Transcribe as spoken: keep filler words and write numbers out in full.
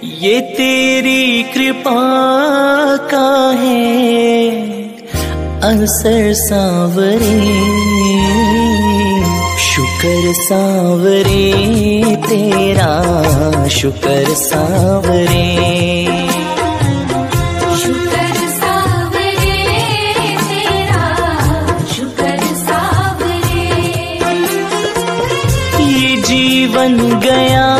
ये तेरी कृपा का है असर सांवरे। शुक्र सांवरे तेरा, शुक्र सांवरे। शुक्र सांवरे तेरा, शुक्र सांवरे। ये जीवन गया